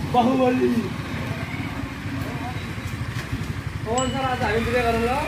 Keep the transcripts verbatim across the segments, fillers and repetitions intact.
बाहुबली कौन सा राजा हामी बिहे गरौँ ल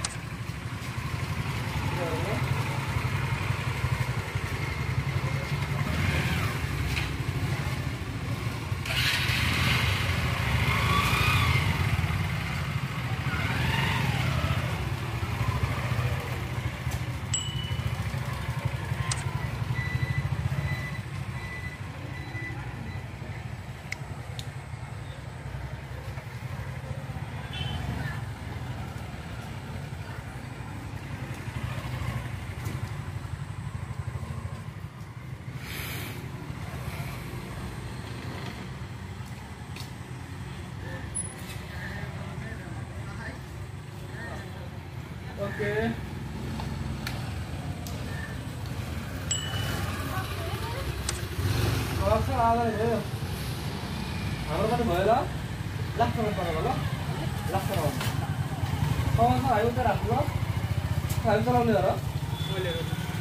ओके कस आधार भयो हाम्रो पनि भयो ल लास्ट नम्बर पर्यो ल लास्ट नम्बर कौन सा आयो त राख्नु ल हामी चलाउने हो र मैले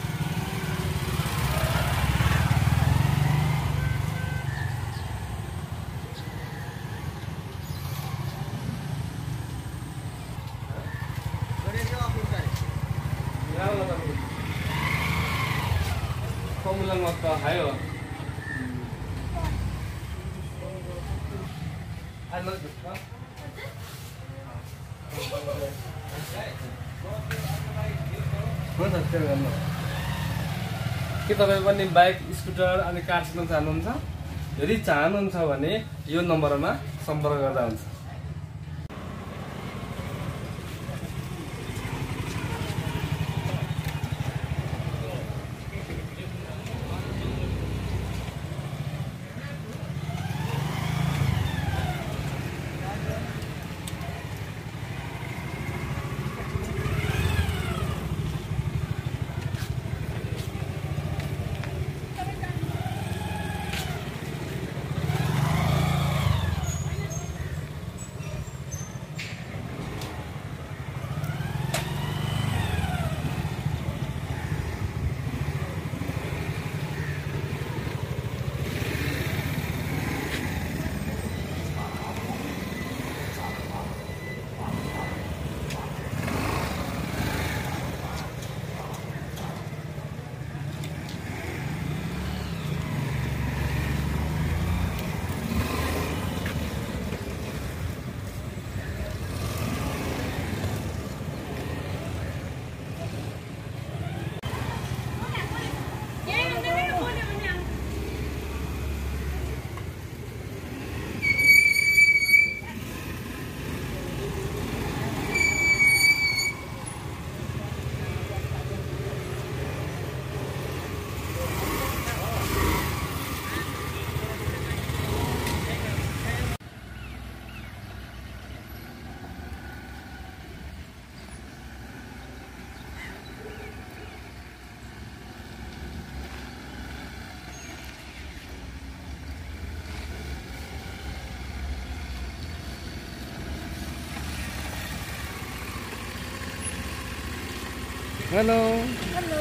Formulang waktu hayo. Ano dito? Mana sih kamu? Kita memang nih bike, scooter, ani car siapa canon sa? Jadi canon sa wane, yo nomor mana? Sambar kerja uns. Hello. Hello.